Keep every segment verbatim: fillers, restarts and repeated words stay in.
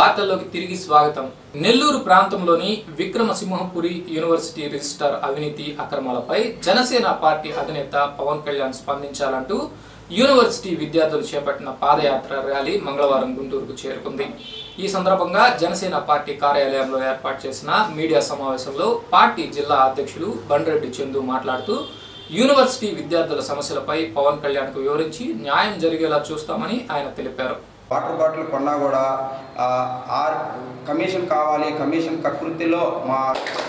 వార్తల్లోకి తిరిగి స్వాగతం. నెల్లూరు ప్రాంతంలోని విక్రమసింహపురి యూనివర్సిటీ రిజిస్టర్ అవినీతి అక్రమాలపై జనసేన పార్టీ అధినేత పవన్ కళ్యాణ్ స్పందించాలంటూ యూనివర్సిటీ విద్యార్థులు చేపట్టిన పాదయాత్ర ర్యాలీ మంగళవారం గుంటూరుకు చేరుకుంది. ఈ సందర్భంగా జనసేన పార్టీ కార్యాలయంలో ఏర్పాటు చేసిన మీడియా సమావేశంలో పార్టీ జిల్లా అధ్యక్షులు బండ్రెడ్డి చందు మాట్లాడుతూ యూనివర్సిటీ విద్యార్థుల సమస్యలపై పవన్ కళ్యాణ్ కు వివరించి న్యాయం జరిగేలా చూస్తామని ఆయన తెలిపారు. వాటర్ బాటిల్ కొన్నా కూడా ఆర్ కమిషన్ కావాలి, కమిషన్ కకృతిలో మా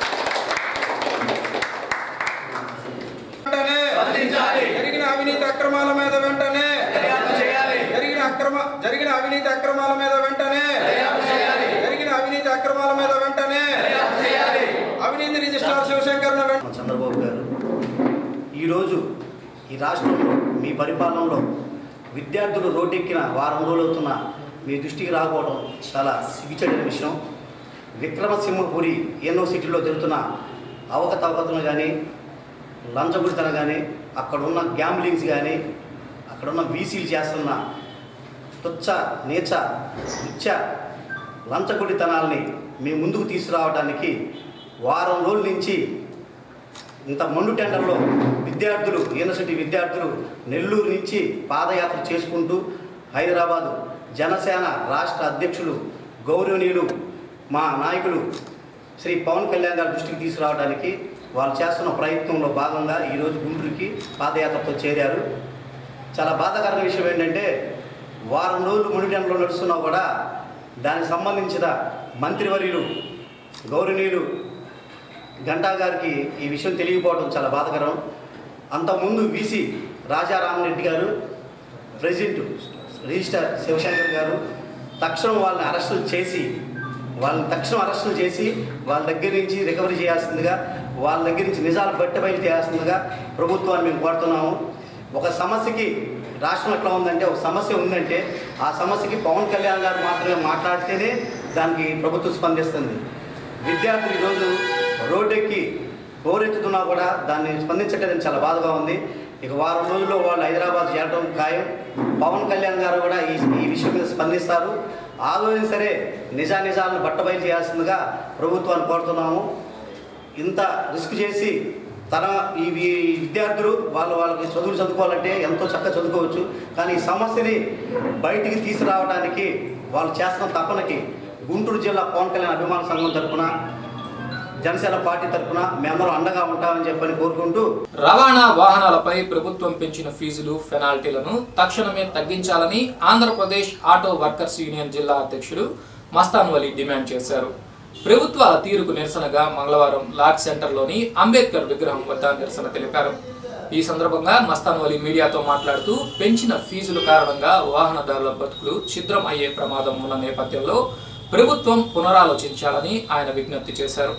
జరిగిన అవినీతి అక్రమాల మీద వెంటనే జరిగిన అక్రమ జరిగిన అవినీతి అక్రమాల మీద వెంటనే జరిగిన అవినీతి అక్రమాల మీద వెంటనే అవినీతి రిజిస్ట్రార్ శివశంకర్ చంద్రబాబు గారు ఈరోజు ఈ రాష్ట్రంలో మీ పరిపాలనలో విద్యార్థులు రోడ్డెక్కిన వారం రోజులు అవుతున్న మీ దృష్టికి రాకపోవడం చాలా సిగ్గుచేటైన విషయం. విక్రమసింహపురి యూనివర్సిటీలో జరుగుతున్న అవకతవకతలు కానీ, లంచగుడితనం కానీ, అక్కడ ఉన్న గ్యాంబ్లింగ్స్ కానీ, అక్కడ ఉన్న వీసీలు చేస్తున్న తుచ్చ నీచ ఉచ్చ లంచగుడితనాల్ని మీ ముందుకు తీసుకురావడానికి వారం రోజుల నుంచి ఇంత మండు టెండర్లో విద్యార్థులు యూనివర్సిటీ విద్యార్థులు నెల్లూరు నుంచి పాదయాత్ర చేసుకుంటూ హైదరాబాదు జనసేన రాష్ట్ర అధ్యక్షులు గౌరవనీయులు మా నాయకులు శ్రీ పవన్ కళ్యాణ్ గారి దృష్టికి తీసుకురావడానికి వాళ్ళు చేస్తున్న ప్రయత్నంలో భాగంగా ఈరోజు గుంటూరుకి పాదయాత్రతో చేరారు. చాలా బాధాకరమైన విషయం ఏంటంటే వారం రోజులు మండు టెండర్లో నడుస్తున్నా కూడా దానికి సంబంధించిన మంత్రివర్యులు గౌరవనీయులు గంటా గారికి ఈ విషయం తెలియకపోవడం చాలా బాధాకరం. అంతకుముందు వీసీ రాజారామరెడ్డి గారు, ప్రెసిడెంట్ రిజిస్టర్ శివశంకర్ గారు తక్షణం వాళ్ళని అరెస్టులు చేసి వాళ్ళని తక్షణం అరెస్టులు చేసి వాళ్ళ దగ్గర నుంచి రికవరీ చేయాల్సిందిగా, వాళ్ళ దగ్గర నుంచి నిజాలు బట్టబయలు చేయాల్సిందిగా ప్రభుత్వాన్ని మేము కోరుతున్నాము. ఒక సమస్యకి రాష్ట్రం ఎట్లా ఉందంటే, ఒక సమస్య ఉందంటే ఆ సమస్యకి పవన్ కళ్యాణ్ గారు మాత్రమే మాట్లాడితేనే దానికి ప్రభుత్వం స్పందిస్తుంది. విద్యార్థులు ఈరోజు రోడ్డెక్కి పోరెత్తుతున్నా కూడా దాన్ని స్పందించట్లేదని చాలా బాధగా ఉంది. ఇక వారం రోజుల్లో వాళ్ళు హైదరాబాద్ చేరడం ఖాయం. పవన్ కళ్యాణ్ గారు కూడా ఈ ఈ విషయం మీద స్పందిస్తారు. ఆలోచన సరే నిజానిజాలను బట్టబయలు చేయాల్సిందిగా ప్రభుత్వాన్ని కోరుతున్నాము. ఇంత రిస్క్ చేసి తన ఈ విద్యార్థులు వాళ్ళు వాళ్ళకి చదువులు చదువుకోవాలంటే ఎంతో చక్కగా చదువుకోవచ్చు, కానీ ఈ సమస్యని బయటికి తీసుకురావడానికి వాళ్ళు చేస్తున్న తపనకి గుంటూరు జిల్లా పవన్ కళ్యాణ్ అభిమాన సంఘం తరఫున, జనసేన పార్టీ తరఫున మేమందరం అండగా ఉంటామని చెప్పని కోరుకుంటూ, రవాణా వాహనాలపై ప్రభుత్వం పెంచిన ఫీజులు పెనాల్టీలను తక్షణమే తగ్గించాలని ఆంధ్రప్రదేశ్ ఆటో వర్కర్స్ యూనియన్ జిల్లా అధ్యక్షుడు మస్తాన్ వలి డిమాండ్ చేశారు. ప్రభుత్వాల తీరుకు నిరసనగా మంగళవారం లార్డ్ సెంటర్లోని అంబేద్కర్ విగ్రహం వద్ద నిరసన తెలిపారు. ఈ సందర్భంగా మస్తాన్ వలి మీడియాతో మాట్లాడుతూ పెంచిన ఫీజుల కారణంగా వాహనదారుల బతుకులు ఛిద్రం అయ్యే ప్రమాదం ఉన్న నేపథ్యంలో ప్రభుత్వం పునరాలోచించాలని ఆయన విజ్ఞప్తి చేశారు.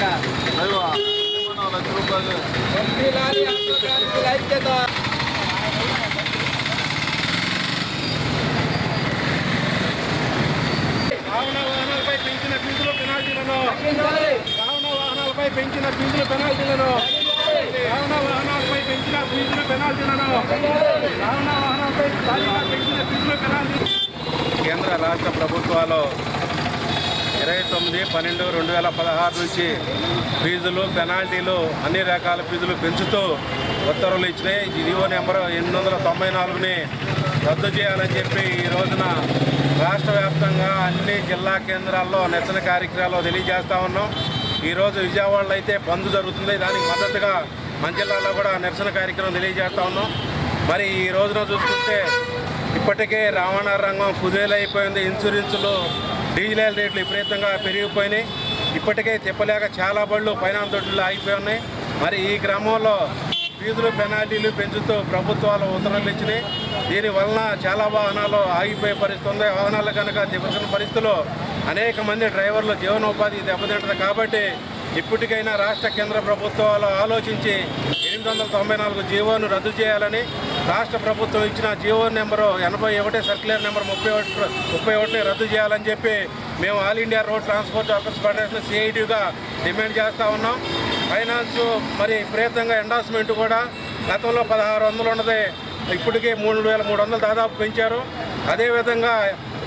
పెంచిన ఫీజులు పెనాల్టీలను రవాణా వాహనాలపై పెంచిన ఫీజులు పెనాల్టీలను రవాణా వాహనాలపై పెంచిన ఫీజులు పెనాల్టీలను రవాణా వాహనాలపై పెంచిన ఫీజులు పెనాల్టీ. కేంద్ర రాష్ట్ర ప్రభుత్వాలు ఇరవై తొమ్మిది పన్నెండు రెండు వేల పదహారు నుంచి ఫీజులు పెనాల్టీలు అన్ని రకాల ఫీజులు పెంచుతూ ఉత్తర్వులు ఇచ్చినాయి. జీవో నెంబర్ ఎనిమిది వందల తొంభై నాలుగుని రద్దు చేయాలని చెప్పి ఈ రోజున రాష్ట్ర వ్యాప్తంగా అన్ని జిల్లా కేంద్రాల్లో నిరసన కార్యక్రమాలు తెలియజేస్తూ ఉన్నాం. ఈరోజు విజయవాడలో అయితే బంద్ జరుగుతుంది, దానికి మద్దతుగా మన జిల్లాలో కూడా నిరసన కార్యక్రమం తెలియజేస్తూ ఉన్నాం. మరి ఈ రోజున చూసుకుంటే ఇప్పటికే రవాణా రంగం కుదేలైపోయింది. ఇన్సూరెన్సులు, డీజిల్ రేట్లు విపరీతంగా పెరిగిపోయినాయి. ఇప్పటికే తిప్పలేక చాలా బళ్ళు పైన దొడ్లు ఆగిపోయి ఉన్నాయి. మరి ఈ క్రమంలో ఫీజులు పెనాల్టీలు పెంచుతూ ప్రభుత్వాలు ఉత్తర్వులు ఇచ్చినాయి. దీనివలన చాలా వాహనాలు ఆగిపోయే పరిస్థితి ఉంది. వాహనాలు కనుక దెబ్బతిన్న పరిస్థితుల్లో అనేక మంది డ్రైవర్లు జీవనోపాధి దెబ్బతింటుంది. కాబట్టి ఇప్పటికైనా రాష్ట్ర కేంద్ర ప్రభుత్వాలు ఆలోచించి ఎనిమిది వందల తొంభై నాలుగు జీవోను రద్దు చేయాలని, రాష్ట్ర ప్రభుత్వం ఇచ్చిన జీవో నెంబరు ఎనభై ఒకటి సర్క్యులర్ నెంబర్ ముప్పై ఒకటి ముప్పై ఒకటిని రద్దు చేయాలని చెప్పి మేము all India road transport workers federation సిఐటిగా డిమాండ్ చేస్తూ ఉన్నాం. ఫైనాన్స్ మరి విపరీతంగా ఎండార్స్మెంట్ కూడా గతంలో పదహారు వందలు ఉన్నది ఇప్పటికే మూడు వేల మూడు వందలు దాదాపు పెంచారు. అదేవిధంగా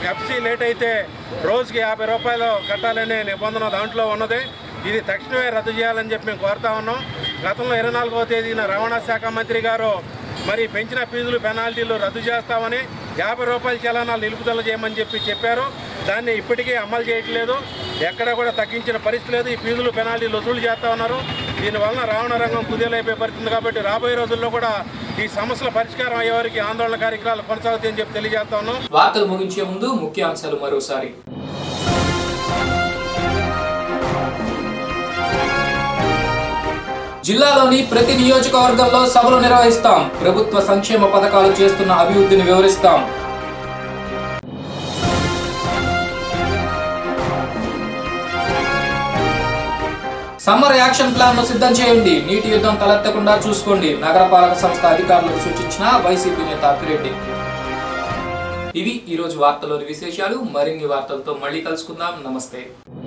ఎఫ్సీ లేట్ అయితే రోజుకి యాభై రూపాయలు కట్టాలనే నిబంధన దాంట్లో ఉన్నది. ఇది తక్షణమే రద్దు చేయాలని చెప్పి మేము కోరుతా ఉన్నాం. గతంలో ఇరవై నాలుగవ తేదీన రవాణా శాఖ మంత్రి గారు మరి పెంచిన ఫీజులు పెనాల్టీలు రద్దు చేస్తామని యాభై రూపాయల చలానాలు నిలుపుదల చేయమని చెప్పి చెప్పారు. దాన్ని ఇప్పటికీ అమలు చేయట్లేదు. ఎక్కడ కూడా తగ్గించిన పరిస్థితి లేదు. ఈ ఫీజులు పెనాల్టీలు వసూలు చేస్తూ ఉన్నారు. దీనివలన రవాణా రంగం కుదేలైపోయే పరిస్థితి. కాబట్టి రాబోయే రోజుల్లో కూడా ఈ సమస్యల పరిష్కారం అయ్యే వారికి ఆందోళన కార్యక్రమాలు కొనసాగుతాయని చెప్పి తెలియజేస్తా ఉన్నాం. వార్తలు ముగించే ముందు ముఖ్యాంశాలు మరోసారి. జిల్లాలోని ప్రతి నియోజకవర్గంలో సభలు నిర్వహిస్తాం. ప్రభుత్వ సంక్షేమ పథకాలు చేస్తున్న అభివృద్ధిని వివరిస్తాం. సమ్మర్ యాక్షన్ ప్లాన్ ను సిద్ధం చేయండి. నీటి యుద్ధం తలెత్తకుండా చూసుకోండి. నగరపాలక సంస్థ అధికారులకు సూచించిన వైసీపీ నేత అప్పిరెడ్డి. ఇవి ఈ రోజు వార్తలోని విశేషాలు. మరిన్ని వార్తలతో మళ్ళీ కలుసుకుందాం. నమస్తే.